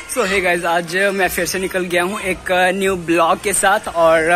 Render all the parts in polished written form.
सो hey guys, आज मैं फिर से निकल गया हूँ एक न्यू ब्लॉग के साथ। और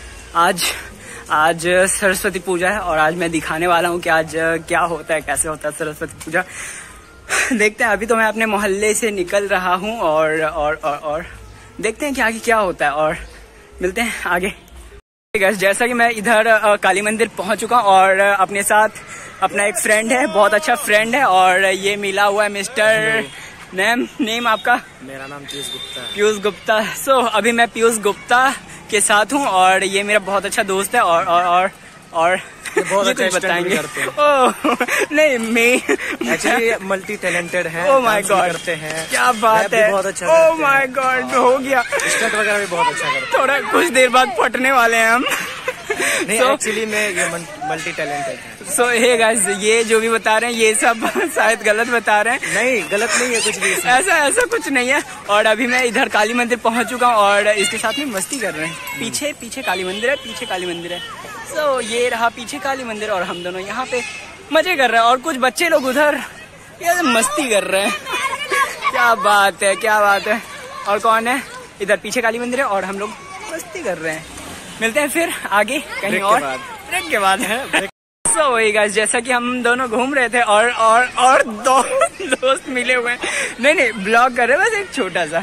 आज सरस्वती पूजा है और आज मैं दिखाने वाला हूँ कि आज क्या होता है, कैसे होता है सरस्वती पूजा। देखते हैं। अभी तो मैं अपने मोहल्ले से निकल रहा हूँ और देखते हैं कि आगे क्या होता है और मिलते हैं आगे। गाइस, जैसा कि मैं इधर काली मंदिर पहुंच चुका हूं और अपने साथ अपना एक फ्रेंड है, बहुत अच्छा फ्रेंड है और ये मिला हुआ है मिस्टर नेम आपका? मेरा नाम पीयूष गुप्ता है। पीयूष गुप्ता। सो अभी मैं पीयूष गुप्ता के साथ हूँ और ये मेरा बहुत अच्छा दोस्त है और बहुत अच्छा बताएंगे। ओह नहीं, मैं एक्चुअली मल्टी टैलेंटेड है। ओह माय गॉड, करते हैं, क्या बात है। बहुत अच्छा। ओह माय गॉड, हो गया। स्टंट वगैरह भी बहुत अच्छा करते हैं। थोड़ा कुछ देर बाद फटने वाले हैं हम। नहीं, एक्चुअली में ये मल्टी टैलेंटेड है। सो हे गाइस, ये जो भी बता रहे हैं ये सब शायद गलत बता रहे हैं। नहीं, गलत नहीं है कुछ भी। ऐसा कुछ नहीं है। और अभी मैं इधर काली मंदिर पहुंच चुका हूँ और इसके साथ में मस्ती कर रहे हैं। पीछे काली मंदिर है, पीछे काली मंदिर है। सो ये रहा पीछे काली मंदिर और हम दोनों यहाँ पे मजे कर रहे हैं और कुछ बच्चे लोग उधर ये मस्ती कर रहे हैं। क्या बात है, क्या बात है। और कौन है? इधर पीछे काली मंदिर है और हम लोग मस्ती कर रहे हैं। मिलते हैं फिर आगे कहीं और ब्रेक के बाद है। सो वही गाइस, जैसा कि हम दोनों घूम रहे थे और दो दोस्त मिले हुए हैं। नहीं, ब्लॉग कर रहे हैं बस एक छोटा सा।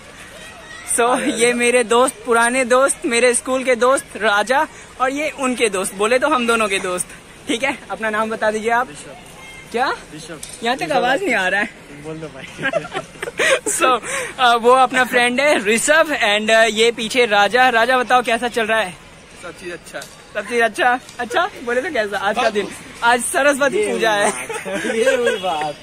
सो ये मेरे दोस्त, पुराने दोस्त, मेरे स्कूल के दोस्त राजा और ये उनके दोस्त, बोले तो हम दोनों के दोस्त। ठीक है, अपना नाम बता दीजिए आप। क्या? यहाँ तक आवाज नहीं आ रहा है, बोल दो भाई। सो वो अपना फ्रेंड है ऋषभ एंड ये पीछे राजा। राजा बताओ कैसा चल रहा है? सब चीज अच्छा। सब चीज अच्छा बोले तो कैसा? आज का दिन, आज सरस्वती पूजा है। ये वही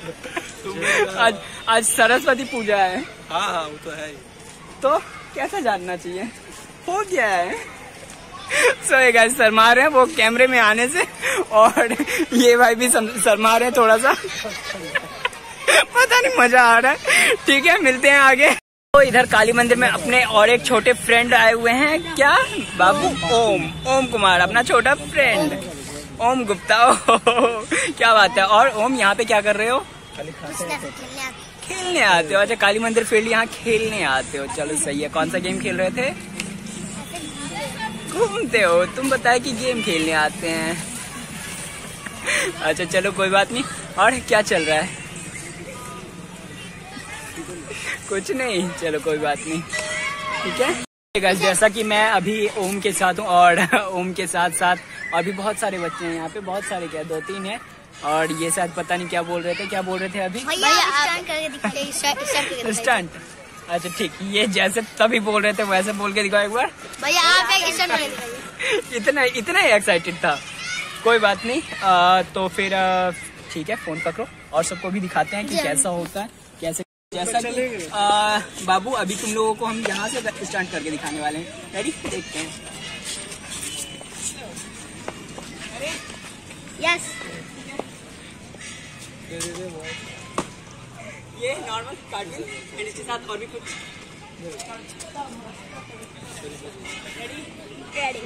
बात। आज सरस्वती पूजा है। हाँ, वो तो है। तो कैसा जानना चाहिए, हो गया है। सो ये गाइस शर्मा रहे हैं वो कैमरे में आने से और ये भाई भी शर्मा रहे हैं थोड़ा सा। पता नहीं, मजा आ रहा है। ठीक है, मिलते हैं आगे। तो इधर काली मंदिर में अपने और एक छोटे फ्रेंड आए हुए हैं। क्या बाबू? ओम कुमार, अपना छोटा फ्रेंड ओम गुप्ता। क्या बात है। और ओम, यहाँ पे क्या कर रहे हो? खेलने आते हो? अच्छा, काली मंदिर फील्ड यहाँ खेलने आते हो, चलो सही है। कौन सा गेम खेल रहे थे? घूमते हो तुम, बताए कि गेम खेलने आते हैं। अच्छा चलो कोई बात नहीं। और क्या चल रहा है? कुछ नहीं, चलो कोई बात नहीं। ठीक है, जैसा कि मैं अभी ओम के साथ हूँ और ओम के साथ साथ और भी बहुत सारे बच्चे हैं यहाँ पे, बहुत सारे, क्या 2-3 हैं। और ये शायद पता नहीं क्या बोल रहे थे अभी? स्टंट। अच्छा ठीक, ये जैसे तभी बोल रहे थे वैसे बोल के दिखाओ एक बार। भैया आप इतना ही एक्साइटेड था। कोई बात नहीं। तो फिर ठीक है, फोन पकड़ो और सबको भी दिखाते हैं कि कैसा होता है, कैसे। जैसा कि बाबू, अभी तुम लोगों को हम यहाँ से स्टंट करके दिखाने वाले हैं। रेडी? देखते हैं। यस। ये नॉर्मल कार्टून एंड इसके साथ और भी कुछ। रेडी।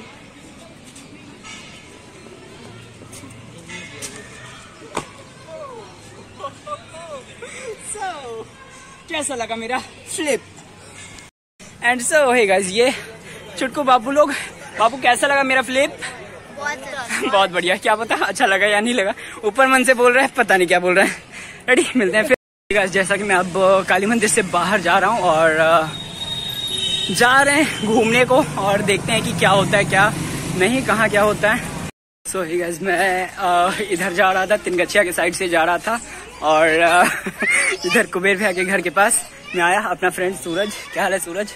सो कैसा लगा मेरा flip? And so hey guys, ये चुटकू बाबू कैसा लगा मेरा फ्लिप? बहुत बढ़िया। क्या पता अच्छा लगा या नहीं लगा, ऊपर मन से बोल रहा है, पता नहीं क्या बोल रहा है। रेडी? मिलते हैं फिर। जैसा कि मैं अब काली मंदिर से बाहर जा रहा हूँ और जा रहे हैं घूमने को और देखते हैं कि क्या होता है, क्या नहीं, कहाँ क्या होता है। सो हे गाइस, मैं इधर जा रहा था, तिनगछिया के साइड से जा रहा था और इधर कुबेर भैया के घर के पास मैं आया। अपना फ्रेंड सूरज। क्या हाल है सूरज?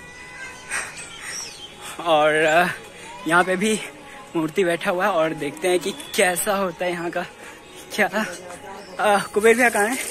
और यहाँ पे भी मूर्ति बैठा हुआ है और देखते हैं कि कैसा होता है यहाँ का। क्या कुबेर भैया कहाँ है?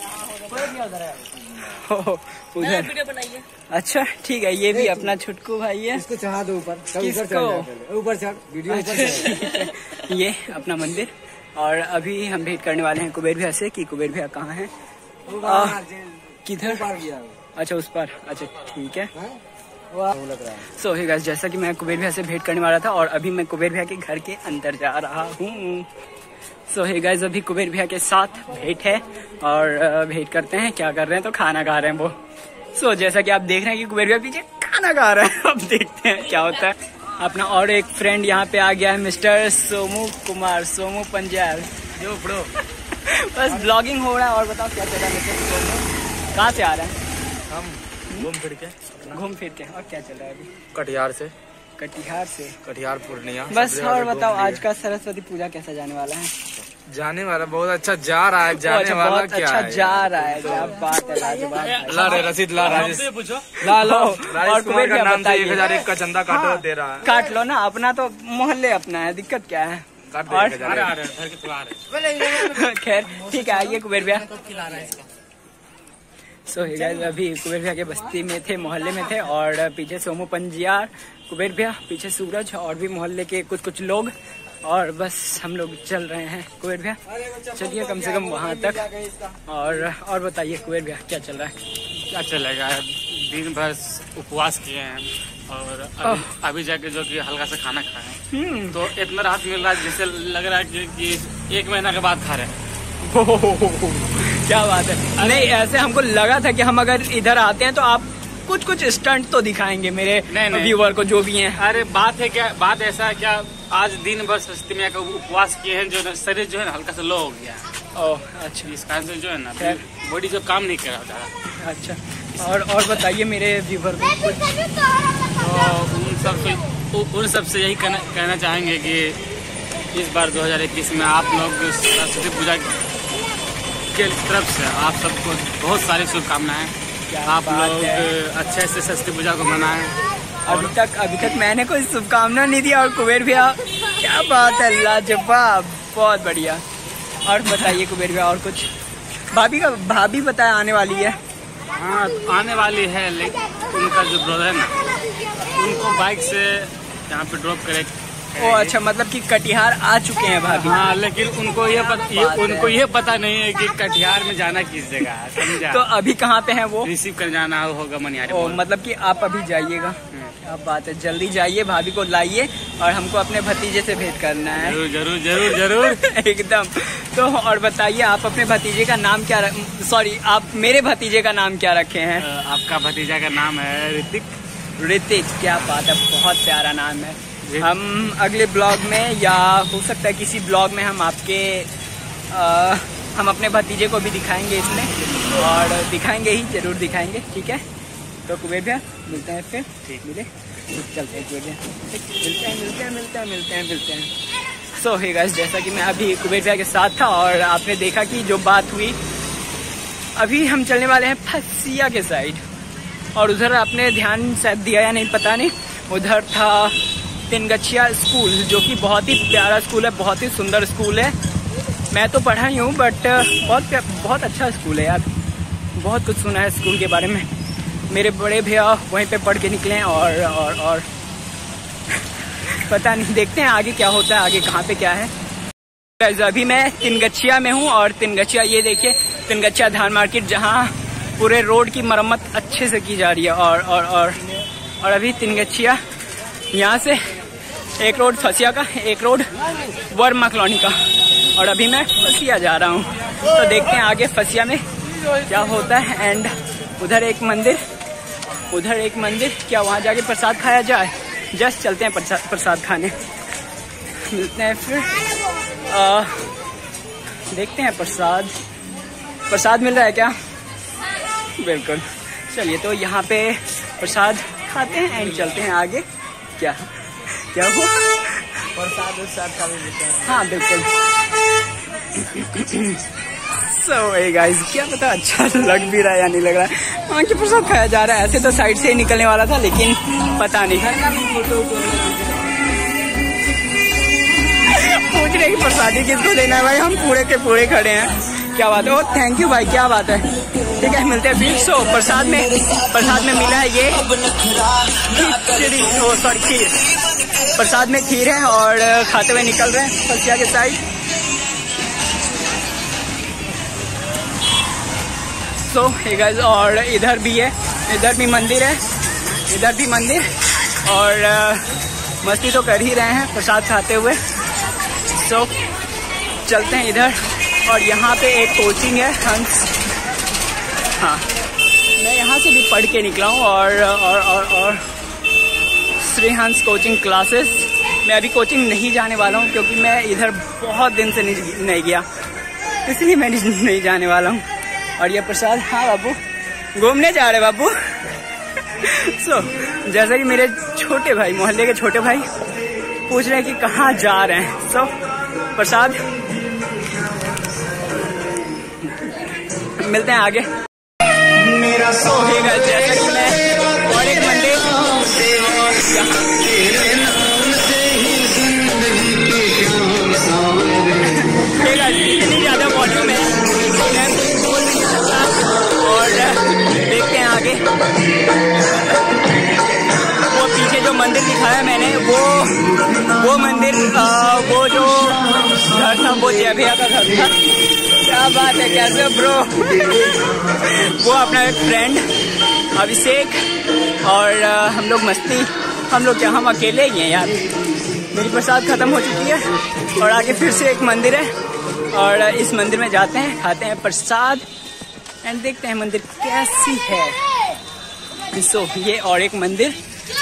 उधर वीडियो बनाइए। अच्छा ठीक है, ये भी अपना छुटकू भाई है। इसको चढ़ा दो ऊपर। किसको? ऊपर चढ़, वीडियो ऊपर। ये अपना मंदिर और अभी हम भेंट करने वाले हैं कुबेर भैया से कि कुबेर भैया कहाँ हैं। किधर? अच्छा उस पर। अच्छा ठीक है। सो हे गाइस, जैसा कि मैं कुबेर भैया से भेंट करने वाला था और अभी मैं कुबेर भैया के घर के अंदर जा रहा हूँ। सो हे गाइस, अभी कुबेर भैया के साथ भेंट है और भेंट करते हैं। क्या कर रहे हैं? तो खाना खा रहे हैं वो। सो जैसा कि आप देख रहे हैं कि कुबेर भैया पीछे खाना खा रहा है। अब देखते हैं क्या होता है। अपना और एक फ्रेंड यहाँ पे आ गया है, मिस्टर सोमू कुमार, सोमू पंजाब। जो ब्रो बस ब्लॉगिंग हो रहा है। और बताओ क्या चल रहा है मिस्टर सोमू? कहाँ से आ रहे हैं? हम घूम फिर के और क्या चल रहा है अभी? कटिहार से, कटिहार पूर्णिया। बस। और बताओ आज का सरस्वती पूजा कैसा जाने वाला है? जाने वाला बहुत अच्छा जा रहा है। जाने वाला बहुत क्या अच्छा है? जा रहा है। क्या बात है, लाजवाब। ला रे रसीद ला, राजेश ला लो। राजेश कुमार का नाम से 1001 का चंदा काटो दे रहा है। काट लो ना, अपना तो मोहल्ले अपना है, दिक्कत क्या है? खैर ठीक है, आइए कुबेर भैया। सो अभी कुबेर भैया के बस्ती में थे, मोहल्ले में थे, और पीछे सोमू पंजियार, कुबेर भैया, पीछे सूरज और भी मोहल्ले के कुछ लोग, और बस हम लोग चल रहे हैं। कुबेर भैया चलिए कम से कम वहाँ तक। और बताइए कुबेर भैया क्या चल रहा है? क्या चलेगा, दिन भर उपवास किए हैं और अभी जाके जो कि हल्का सा खाना खाए तो इतना राहत मिल रहा है जैसे लग रहा है कि 1 महीना के बाद खा रहे हैं। क्या बात है। नहीं, ऐसे हमको लगा था कि हम अगर इधर आते हैं तो आप कुछ स्टंट तो दिखाएंगे मेरे व्यूअर को जो भी हैं। अरे बात है क्या, बात ऐसा है क्या, आज दिन भर सरस्वती मैया का उपवास किए हैं, जो शरीर जो है ना हल्का सा लो हो गया। ओह अच्छा। इस कारण से जो है ना बॉडी जो काम नहीं कर रहा था। अच्छा। और बताइए मेरे व्यूअर को कुछ। तो उन सबसे यही कहना चाहेंगे कि इस बार 2021 में आप लोग सरस्वती पूजा के तरफ से आप सबको बहुत सारी शुभकामनाएं। आप लोग अच्छे से सरस्वती पूजा को मनाएं। अभी तक मैंने कोई शुभकामना नहीं दिया, और कुबेर भैया क्या बात है, लाजवाब, बहुत बढ़िया। और बताइए कुबेर भैया और कुछ। भाभी बताया आने वाली है। हाँ आने वाली है, लेकिन उनका जो ब्रदर है ना उनको बाइक से यहाँ पे ड्रॉप करे। ओ अच्छा, मतलब कि कटिहार आ चुके हैं भाभी। हाँ, लेकिन उनको ये पता नहीं है कि कटिहार में जाना किस जगह है, समझा? तो अभी कहाँ पे हैं वो? रिसीव कर जाना होगा मनिहारी। ओ मतलब कि आप अभी जाइएगा। क्या बात है, जल्दी जाइए, भाभी को लाइए और हमको अपने भतीजे से भेंट करना है। जरूर जरूर जरूर एकदम। तो और बताइए आप अपने भतीजे का नाम क्या आप मेरे भतीजे का नाम क्या रखे हैं? आपका भतीजा का नाम है ऋतिक। क्या बात है, बहुत प्यारा नाम है। हम अगले ब्लॉग में या हो सकता है किसी ब्लॉग में हम हम अपने भतीजे को भी दिखाएंगे इसमें, और दिखाएंगे ही, जरूर दिखाएंगे। ठीक है, तो कुबेर भैया मिलते हैं फिर। ठीक, मिले, चलते हैं कुबेर भैया, मिलते हैं। सो हे गाइस, जैसा कि मैं अभी कुबेर भैया के साथ था और आपने देखा कि जो बात हुई, अभी हम चलने वाले हैं फसिया के साइड। और उधर आपने ध्यान शायद दिया या नहीं पता नहीं, उधर था तिनगछिया स्कूल, जो कि बहुत ही प्यारा स्कूल है, बहुत ही सुंदर स्कूल है। मैं तो पढ़ा ही हूँ, बट बहुत अच्छा स्कूल है यार। बहुत कुछ सुना है स्कूल के बारे में। मेरे बड़े भैया वहीं पे पढ़ के निकले हैं, और पता नहीं, देखते हैं आगे क्या होता है, आगे कहाँ पे क्या है। अभी मैं तिनगछिया में हूँ, और तिनगछिया, ये देखिए तिनगछिया धान मार्केट, जहाँ पूरे रोड की मरम्मत अच्छे से की जा रही है। और अभी तिनगछिया, यहाँ से एक रोड फसिया का, एक रोड वर्मा कॉलोनी का, और अभी मैं फसिया जा रहा हूँ। तो देखते हैं आगे फसिया में क्या होता है। एंड उधर एक मंदिर, क्या वहाँ जाके प्रसाद खाया जाए? जस्ट चलते हैं प्रसाद खाने, मिलते हैं फिर। देखते हैं प्रसाद मिल रहा है क्या? बिल्कुल, चलिए तो यहाँ पे प्रसाद खाते हैं एंड चलते हैं आगे। क्या हुआ? प्रसाद खा लेते हैं। हाँ बिल्कुल। सो गाइस, क्या पता अच्छा लग भी रहा है या नहीं लग रहा है। वहाँ की प्रसाद खाया जा रहा है। ऐसे तो साइड से ही निकलने वाला था, लेकिन पता नहीं। पूछ रहे कि प्रसादी किसको देना है भाई, हम पूरे के पूरे खड़े हैं। क्या बात है, ओ थैंक यू भाई, क्या बात है। ठीक है, मिलते हैं फिर। सो प्रसाद में मिला है ये खीर। प्रसाद में खीर है, और खाते हुए निकल रहे हैं फसिया के साइड। सो हे गाइस, और इधर भी है, इधर भी मंदिर है, और मस्ती तो कर ही रहे हैं प्रसाद खाते हुए। सो चलते हैं इधर। और यहाँ पे एक कोचिंग है हंस। हाँ, मैं यहाँ से भी पढ़ के निकला हूँ और श्रीहंस कोचिंग क्लासेस मैं अभी कोचिंग नहीं जाने वाला हूँ क्योंकि मैं इधर बहुत दिन से नहीं गया, इसलिए मैं नहीं जाने वाला हूँ। और ये प्रसाद, हाँ बाबू घूमने जा रहे बाबू। जैसा कि मेरे छोटे भाई, मोहल्ले के छोटे भाई पूछ रहे हैं कि कहाँ जा रहे हैं। प्रसाद मिलते हैं आगे। जैसा कि मैं और एक मंदिर इतनी ज्यादा वॉल्यूम है और देखते हैं आगे। वो पीछे जो मंदिर दिखाया मैंने वो मंदिर वो जो घर था वो जय भैया का घर था। क्या बात है, कैसे ब्रो? वो अपना एक फ्रेंड अभिषेक और हम लोग मस्ती, हम लोग क्या, हम अकेले ही हैं यार। मेरी प्रसाद खत्म हो चुकी है और आगे फिर से एक मंदिर है और इस मंदिर में जाते हैं, खाते हैं प्रसाद एंड देखते हैं मंदिर कैसी है। ये और एक मंदिर,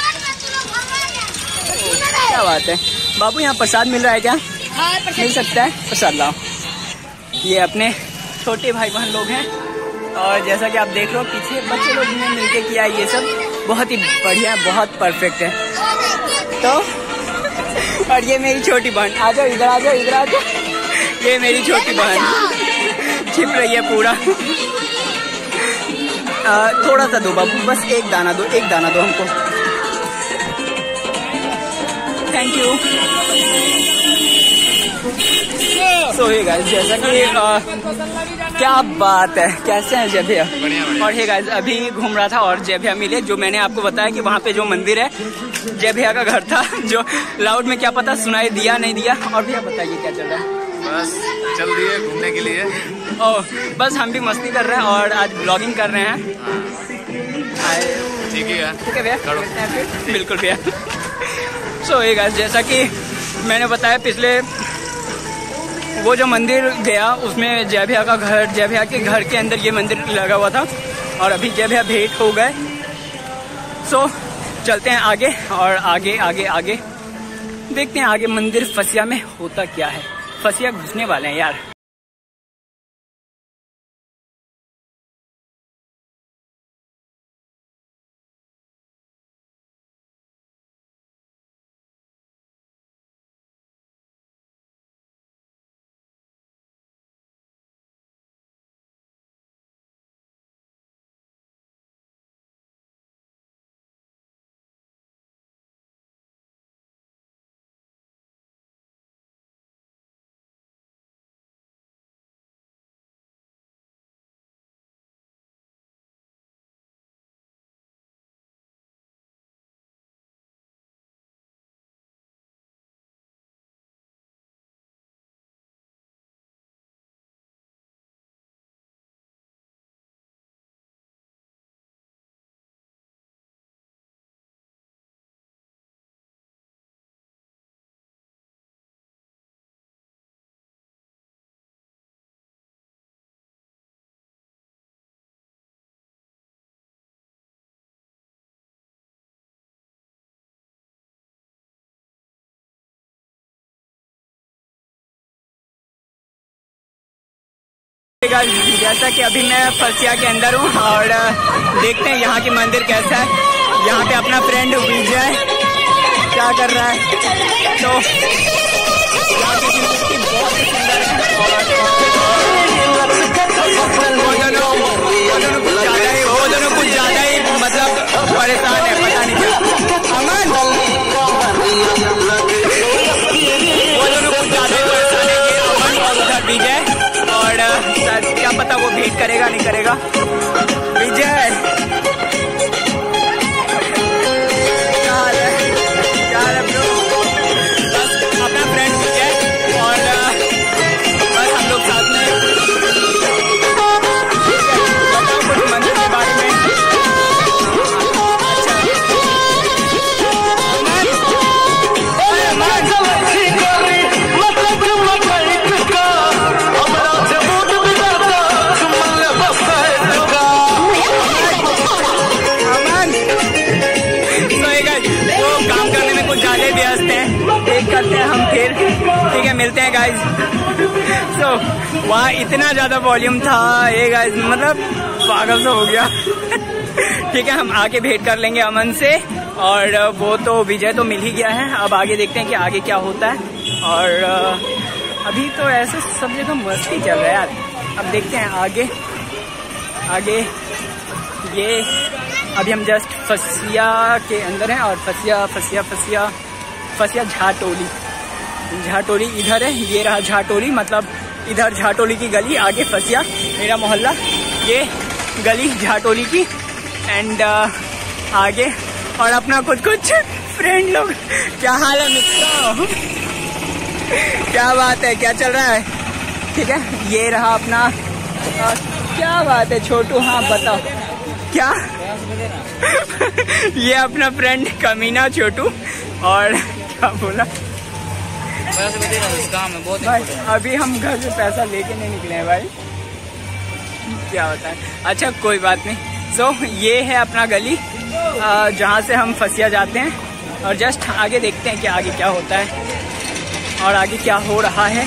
क्या बात है बाबू, यहाँ प्रसाद मिल रहा है क्या? मिल सकता है, प्रसाद लाओ। ये अपने छोटे भाई बहन लोग हैं और जैसा कि आप देख लो पीछे बच्चे लोग ने मिलके किया ये सब, बहुत ही बढ़िया, बहुत परफेक्ट है। तो और ये मेरी छोटी बहन, आ जाओ इधर, आ जाओ इधर, आ जाओ। ये मेरी छोटी बहन छिप रही है पूरा। थोड़ा सा दो बाबू, बस एक दाना दो, एक दाना दो हमको, थैंक यू। हे गाइस, जैसा कि क्या बात है, कैसे हैं जय भैया? और हे गाइस, अभी घूम रहा था और जय भैया मिले, जो मैंने आपको बताया कि वहाँ पे जो मंदिर है जय भैया का घर था, जो लाउड में क्या पता सुनाई दिया नहीं दिया। और भैया बताइए क्या चल रहा है? बस चल रही है घूमने के लिए। ओह, बस हम भी मस्ती कर रहे हैं और आज ब्लॉगिंग कर रहे हैं। ठीक है, ठीक है भैया, बिल्कुल भैया। हे गाइस, जैसा कि मैंने बताया पिछले वो जो मंदिर गया उसमें जय भैया का घर, जय भैया के घर के अंदर ये मंदिर लगा हुआ था और अभी जय भैया भेंट हो गए। चलते हैं आगे और आगे आगे आगे देखते हैं आगे मंदिर फसिया में होता क्या है। फसिया घुसने वाले हैं यार। जैसा कि अभी मैं फसिया के अंदर हूँ और देखते हैं यहाँ की मंदिर कैसा है। यहाँ पे अपना फ्रेंड विजय क्या कर रहा है। तो यहाँ की मूर्ति बहुत ही सुंदर है और वो दोनों कुछ ज्यादा ही मतलब परेशान है, पता नहीं क्या। अमन, वो दोनों कुछ ज्यादा ही परेशान है, अमन और उधर विजय। और क्या पता वो भेंट करेगा नहीं करेगा। विजय ब्रो, बस अपना फ्रेंड विजय और बस हम लोग साथ में। बताओ कुछ मंदिर के बारे में। अच्छा करते हैं हम फिर, ठीक है, मिलते हैं गाइज। सो वहाँ इतना ज़्यादा वॉल्यूम था ये गाइज, मतलब पागल तो हो गया। ठीक है, हम आगे भेंट कर लेंगे अमन से, और वो तो विजय तो मिल ही गया है। अब आगे देखते हैं कि आगे क्या होता है। और अभी तो ऐसे सब जगह मस्ती चल रहा है यार। अब देखते हैं आगे आगे। ये अभी हम जस्ट फसिया के अंदर हैं, और फसिया झाटोली इधर है। ये रहा झाटोली, मतलब इधर झाटोली की गली, आगे फसिया मेरा मोहल्ला, ये गली झाटोली की, एंड आगे और अपना कुछ फ्रेंड लोग। क्या हाल है मित्रों? क्या बात है, क्या चल रहा है? ठीक है, ये रहा अपना क्या बात है छोटू? हाँ बताओ क्या? ये अपना फ्रेंड कमीना छोटू। और क्या बोला भाई, अभी हम घर से पैसा लेके नहीं निकले हैं भाई, क्या होता है। अच्छा कोई बात नहीं। सो ये है अपना गली जहाँ से हम फसिया जाते हैं, और जस्ट आगे देखते हैं कि आगे क्या होता है और आगे क्या हो रहा है।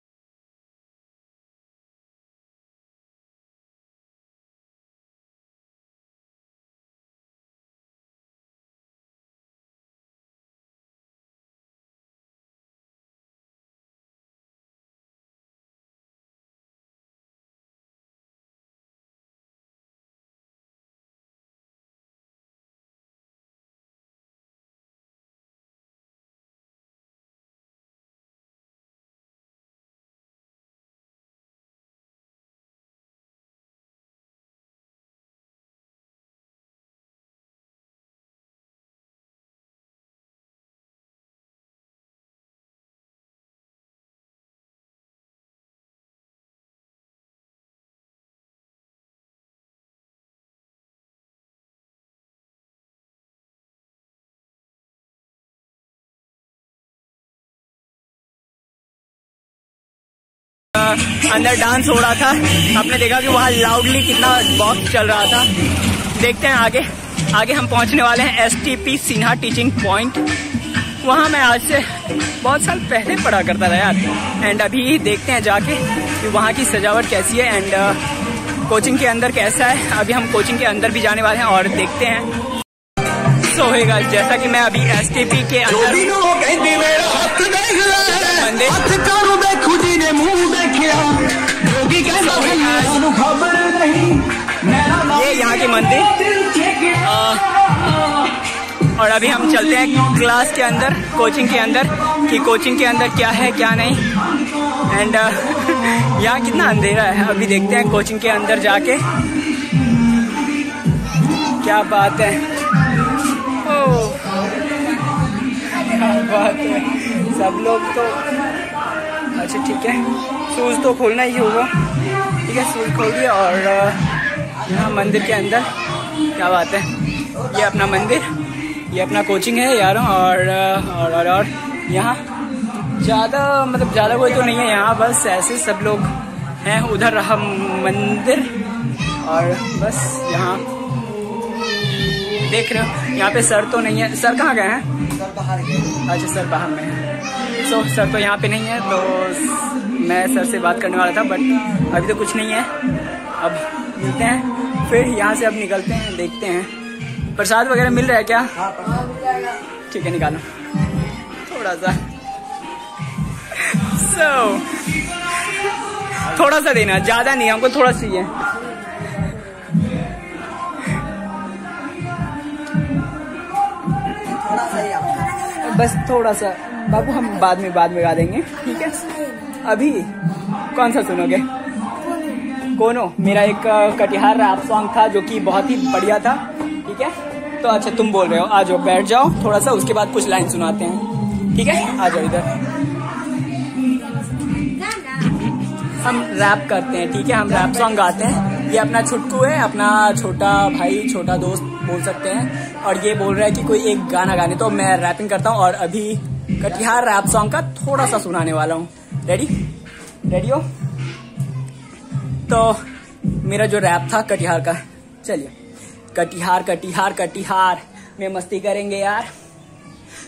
अंदर डांस हो रहा था, आपने देखा कि वहाँ लाउडली कितना बॉक्स चल रहा था। देखते हैं आगे हम पहुँचने वाले हैं STP सिन्हा टीचिंग पॉइंट। वहाँ मैं आज से बहुत साल पहले पढ़ा करता था यार। एंड अभी देखते हैं जाके कि वहाँ की सजावट कैसी है, एंड कोचिंग के अंदर कैसा है। अभी हम कोचिंग के अंदर भी जाने वाले हैं और देखते हैं। सो होगा जैसा कि मैं अभी STP के अंदर ये यहाँ के मंदिर, और अभी हम चलते हैं क्लास के अंदर, कोचिंग के अंदर, कि कोचिंग के अंदर क्या है क्या नहीं। एंड यहाँ कितना अंधेरा है। अभी देखते हैं कोचिंग के अंदर जाके क्या बात है। ओह क्या बात है, सब लोग तो अच्छा ठीक है, शूज़ तो खोलना ही होगा। ठीक है, शूज़ खोल दिया। और यहाँ मंदिर के अंदर क्या बात है, ये अपना मंदिर, ये अपना कोचिंग है यार। और यहाँ ज़्यादा कोई तो नहीं है यहाँ, बस ऐसे सब लोग हैं। उधर रहा मंदिर, और बस यहाँ देख रहे हो, यहाँ पे सर तो नहीं है। सर कहाँ गए हैं? सर बाहर गए। अच्छा सर बाहर में है। सो सर तो यहाँ पे नहीं है, तो मैं सर से बात करने वाला था, बट अभी तो कुछ नहीं है। अब मिलते हैं फिर, यहाँ से अब निकलते हैं, देखते हैं प्रसाद वगैरह मिल रहा है क्या? हाँ प्रसाद मिल जाएगा। ठीक है, निकालो थोड़ा सा। थोड़ा सा देना, ज़्यादा नहीं, हमको थोड़ा चाहिए। बस थोड़ा सा बाबू, हम बाद में गा देंगे, ठीक है। अभी कौन सा सुनोगे? कोनो, मेरा एक कटिहार रैप सॉन्ग था जो कि बहुत ही बढ़िया था, ठीक है। तो अच्छा तुम बोल रहे हो, आ जाओ बैठ जाओ थोड़ा सा, उसके बाद कुछ लाइन सुनाते हैं, ठीक है। आ जाओ इधर, हम रैप करते हैं, ठीक है, हम रैप सॉन्ग गाते हैं। ये अपना छुटकू है, अपना छोटा भाई, छोटा दोस्त बोल सकते हैं, और ये बोल रहा है कि कोई एक गाना गाने, तो मैं रैपिंग करता हूँ और अभी कटिहार रैप सॉन्ग का थोड़ा सा सुनाने वाला हूँ। रेडी हो? तो मेरा जो रैप था कटिहार का, चलिए। कटिहार कटिहार कटिहार में मस्ती करेंगे यार,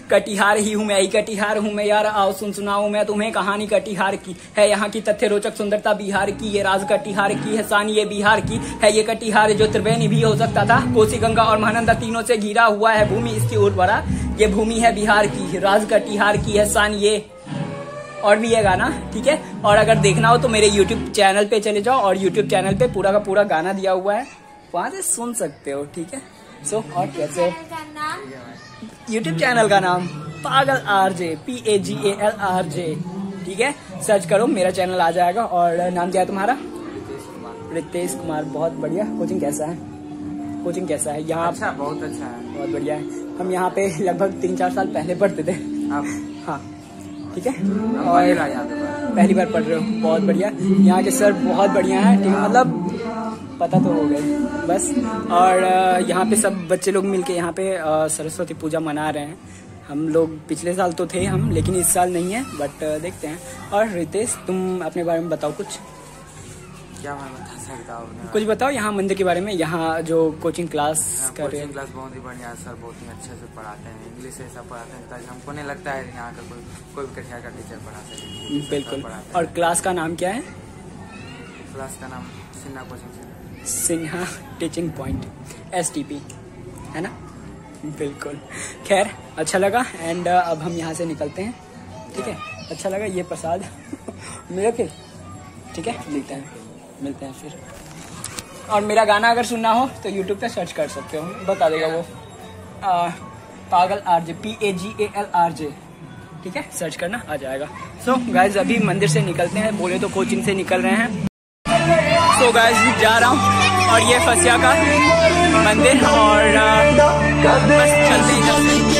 कटिहार ही हूँ, मैं ही कटिहार हूँ मैं यार। आओ सुनाऊं मैं तुम्हें कहानी कटिहार की है। यहाँ की तथ्य रोचक सुंदरता बिहार की, ये राज कटिहार की है, शान ये बिहार की है। ये कटिहार जो त्रिवेणी भी हो सकता था, कोसी गंगा और महानंदा तीनों से घिरा हुआ है भूमि इसकी उर्वरा। ये भूमि है बिहार की, राज कटिहार की है, शान ये। और भी ये गाना, ठीक है। और अगर देखना हो तो मेरे YouTube चैनल पे चले जाओ, और YouTube चैनल पे पूरा का पूरा गाना दिया हुआ है, वहां से सुन सकते हो, ठीक है। सो और कैसे YouTube चैनल का नाम पागल RJ, PAGAL RJ, ठीक है। सर्च करो, मेरा चैनल आ जाएगा। और नाम क्या है तुम्हारा? रितेश कुमार। बहुत बढ़िया। कोचिंग कैसा है? कोचिंग कैसा है यहाँ? अच्छा, बहुत अच्छा है, बहुत बढ़िया है। हम यहाँ पे लगभग 3-4 साल पहले पढ़ते थे। हाँ, ठीक है। और पहली बार पढ़ रहे हो, बहुत बढ़िया। यहाँ के सर बहुत बढ़िया है, ठीक है, मतलब पता तो हो गई बस। और यहाँ पे सब बच्चे लोग मिलके यहाँ पे सरस्वती पूजा मना रहे हैं। हम लोग पिछले साल तो थे हम, लेकिन इस साल नहीं है, बट देखते हैं। और रितेश, तुम अपने बारे में बताओ कुछ। क्या मैं बता सकता हूँ? कुछ बताओ यहाँ मंदिर के बारे में, यहाँ जो कोचिंग क्लास कर रहे हैं। कोचिंग क्लास बहुत ही बढ़िया है सर, बहुत ही अच्छे से पढ़ाते हैं, इंग्लिश ऐसा पढ़ाते हैं ताकि हमको नहीं लगता है यहाँ का कोई भी कटिहार का टीचर पढ़ा सके। बिल्कुल। और क्लास का नाम क्या है? क्लास का नाम Sinha coaching centre, Sinha teaching point, STP, है ना? बिल्कुल। खैर, अच्छा लगा। एंड अब हम यहाँ से निकलते हैं, ठीक है। अच्छा लगा। ये प्रसाद मिले फिर, ठीक है, मिलते हैं फिर। और मेरा गाना अगर सुनना हो तो YouTube पे सर्च कर सकते हो, बता देगा वो, पागल RJ, PAGAL RJ, ठीक है, सर्च करना आ जाएगा। सो गाइज अभी मंदिर से निकलते हैं, बोले तो कोचिंग से निकल रहे हैं। सो गाइज जा रहा हूँ, और ये फसिया का मंदिर, और बस चलते ही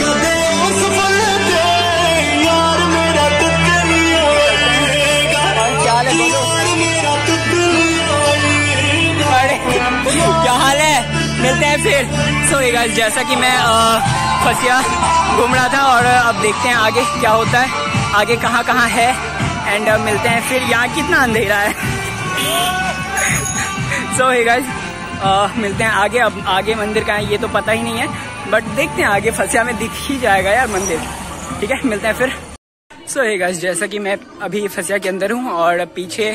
क्या हाल है, मिलते हैं फिर। सो गाइस, जैसा कि मैं फसिया घूम रहा था, और अब देखते हैं आगे क्या होता है, आगे कहाँ कहाँ है, एंड मिलते हैं फिर। यहाँ कितना अंधेरा है। सो गाइस, मिलते हैं आगे। अब आगे मंदिर कहाँ है ये तो पता ही नहीं है, बट देखते हैं आगे। फसिया में दिख ही जाएगा यार मंदिर, ठीक है, मिलते हैं फिर। सो गाइस, जैसा कि मैं अभी फसिया के अंदर हूँ, और पीछे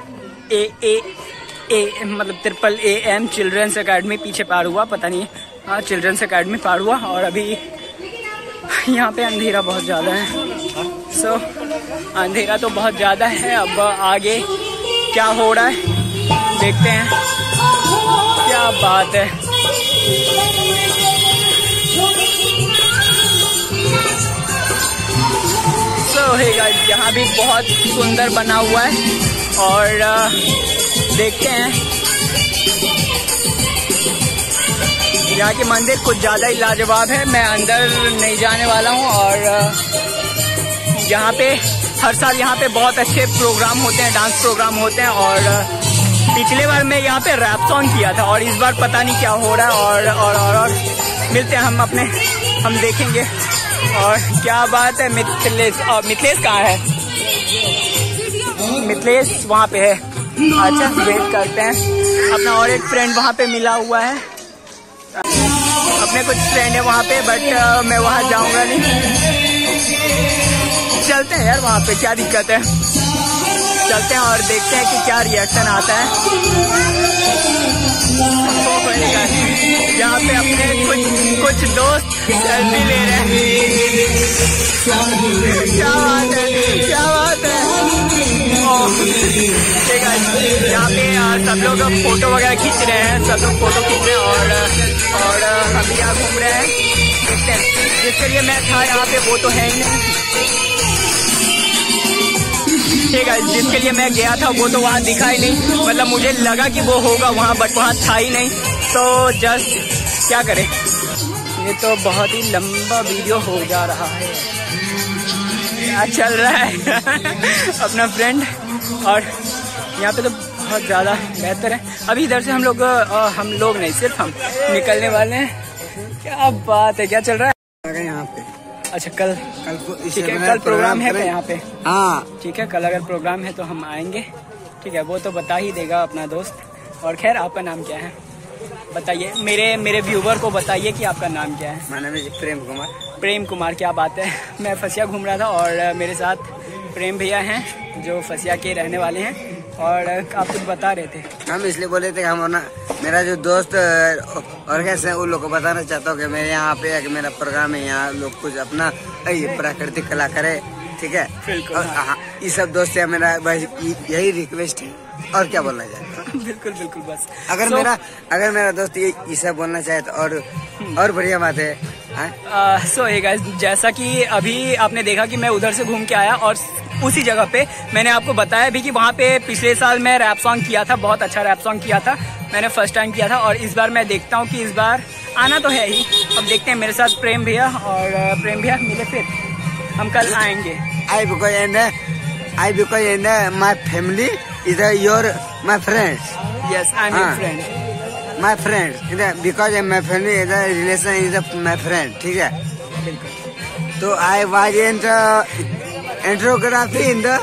मतलब AAM चिल्ड्रंस अकेडमी पीछे पार हुआ, पता नहीं, हाँ चिल्ड्रंस अकेडमी पार हुआ। और अभी यहाँ पे अंधेरा बहुत ज़्यादा है। सो अंधेरा तो बहुत ज़्यादा है। अब आगे क्या हो रहा है देखते हैं। क्या बात है। सो गाइस, यहाँ भी बहुत सुंदर बना हुआ है, और देखते हैं। यहाँ के मंदिर कुछ ज़्यादा ही लाजवाब है। मैं अंदर नहीं जाने वाला हूँ। और यहाँ पे हर साल यहाँ पे बहुत अच्छे प्रोग्राम होते हैं, डांस प्रोग्राम होते हैं। और पिछले बार मैं यहाँ पे रैप सॉन्ग किया था, और इस बार पता नहीं क्या हो रहा है। और मिलते हैं हम देखेंगे। और क्या बात है। मिथिलेश कहाँ है? मिथिलेश वहाँ पे है। अच्छा, वेट करते हैं। अपना और एक फ्रेंड वहाँ पे मिला हुआ है, अपने कुछ फ्रेंड है वहाँ पे, बट मैं वहाँ जाऊँगा नहीं। चलते हैं यार वहाँ पे, क्या दिक्कत है। चलते हैं और देखते हैं कि क्या रिएक्शन आता है। यहाँ पे अपने कुछ दोस्त सेल्फी ले रहे हैं। क्या बात है, क्या बात है। ठीक है, यहाँ पे सब लोग फोटो वगैरह खींच रहे हैं, सब लोग फोटो खींच रहे हैं। और हम भी यहाँ घूम रहे हैं, देखते हैं। जिसके लिए मैं था यहाँ पे वो तो है ही नहीं। ठीक है, जिसके लिए मैं गया था वो तो वहाँ दिखा ही नहीं, मतलब मुझे लगा कि वो होगा वहाँ, बट वहाँ था ही नहीं। तो जस्ट क्या करें, ये तो बहुत ही लंबा वीडियो हो जा रहा है। क्या चल रहा है अपना फ्रेंड। और यहाँ पे तो बहुत ज़्यादा बेहतर है। अभी इधर से हम लोग नहीं, सिर्फ हम निकलने वाले हैं। क्या बात है, क्या चल रहा है यहाँ पे? अच्छा, कल ठीक है, कल प्रोग्राम है क्या यहाँ पे? हाँ ठीक है, कल अगर प्रोग्राम है तो हम आएंगे। ठीक है, वो तो बता ही देगा अपना दोस्त। और खैर, आपका नाम क्या है बताइए, मेरे व्यूवर को बताइए कि आपका नाम क्या है। मेरा नाम है प्रेम कुमार। प्रेम कुमार, क्या बात है। मैं फसिया घूम रहा था और मेरे साथ प्रेम भैया हैं जो फसिया के रहने वाले हैं और आप कुछ बता रहे थे। हम इसलिए बोले थे कि हम ना मेरा जो दोस्त और कैसे उन लोग को बताना चाहता हूँ कि मैं यहाँ पे मेरा प्रोग्राम है, यहाँ लोग कुछ अपना प्राकृतिक कला करे, ठीक है। बिल्कुल। और हाँ, ये सब दोस्त से मेरा बस यही रिक्वेस्ट है, और क्या बोलना चाहता। बिल्कुल बिल्कुल, बस अगर मेरा दोस्त ये सब बोलना चाहे तो और बढ़िया बात है। सो हे गाइस, जैसा कि अभी आपने देखा कि मैं उधर से घूम के आया और उसी जगह पे मैंने आपको बताया भी कि वहाँ पे पिछले साल मैं रैप सॉन्ग किया था, बहुत अच्छा रैप सॉन्ग किया था, मैंने फर्स्ट टाइम किया था। और इस बार मैं देखता हूँ कि इस बार आना तो है ही। अब देखते हैं, मेरे साथ प्रेम भैया, और प्रेम भैया मिले फिर हम कल आएंगे। I because in my family is my friends. Yes, I'm your friend. My friends, because in my family is relation is my friend, ठीक है। बिल्कुल। तो I was in the entropography in the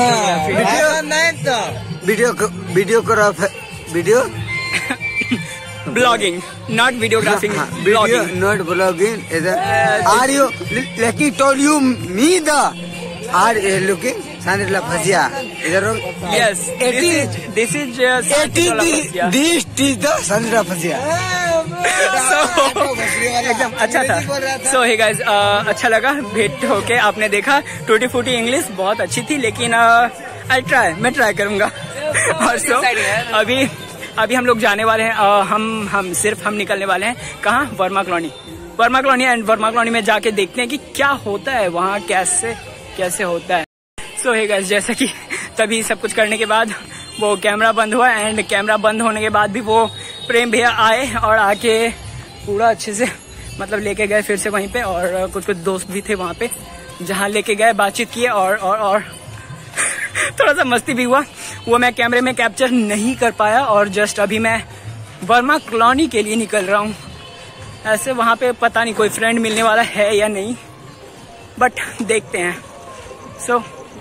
video blogging, not videographing. Blogging, not blogging. Are you lucky? Told you me the are looking Sandra Fazia. Yes, this is this is the Sandra Fazia. एकदम अच्छा था। सो hey guys, अच्छा लगा भेंट होके। आपने देखा टूटी फूटी इंग्लिश बहुत अच्छी थी, लेकिन मैं ट्राई करूंगा। और सो अभी हम लोग जाने वाले हैं। हम निकलने वाले हैं कहाँ? Verma colony and Verma colony में जाके देखते हैं कि क्या होता है वहाँ, कैसे होता है। सो हे गाइस, जैसे कि तभी सब कुछ करने के बाद वो कैमरा बंद हुआ एंड कैमरा बंद होने के बाद भी वो प्रेम भैया आए और आके पूरा अच्छे से मतलब लेके गए फिर से वहीं पे। और कुछ दोस्त भी थे वहाँ पे जहाँ लेके गए, बातचीत किए और थोड़ा सा मस्ती भी हुआ। वो मैं कैमरे में कैप्चर नहीं कर पाया और जस्ट अभी मैं वर्मा कॉलोनी के लिए निकल रहा हूँ। ऐसे वहाँ पे पता नहीं कोई फ्रेंड मिलने वाला है या नहीं, बट देखते हैं। सो